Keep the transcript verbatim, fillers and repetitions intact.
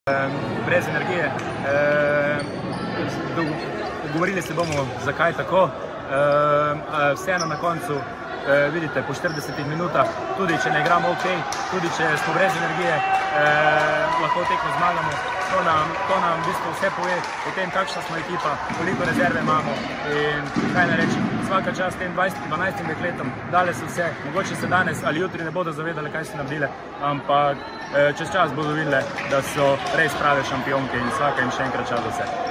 brez energije. Govorili se bomo, zakaj tako. Vseeno na koncu, vidite, po štiridesetih minutah, tudi če ne igramo ok, tudi če smo brez energije, lahko tekmo zmagamo. To nam, to nam v bistvu vse pove o tem, kakšna smo ekipa, koliko rezerve imamo in kaj ne reči. Svaka čast tem dvanajstim dekletom, dale so vse, mogoče se danes ali jutri ne bodo zavedali, kaj so naredile, ampak čez čas bodo videli, da so res prave šampionke in svaka jim še enkrat čas za vse.